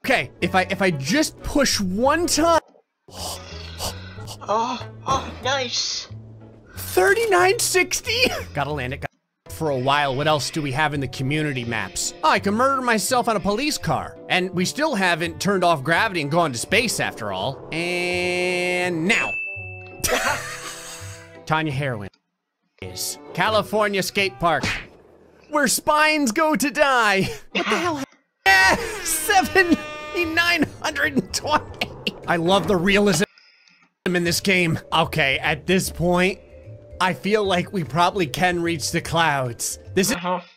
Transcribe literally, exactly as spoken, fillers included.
Okay, if I if I just push one time. Oh, oh, nice. thirty-nine sixty? Gotta land it. For a while, what else do we have in the community maps? Oh, I can murder myself on a police car. And we still haven't turned off gravity and gone to space after all. And now. Tanya Heroin is California Skate Park, where spines go to die. What the hell? Yeah, seventy-nine twenty. I love the realism in this game. Okay, at this point, I feel like we probably can reach the clouds. This is Uh-huh.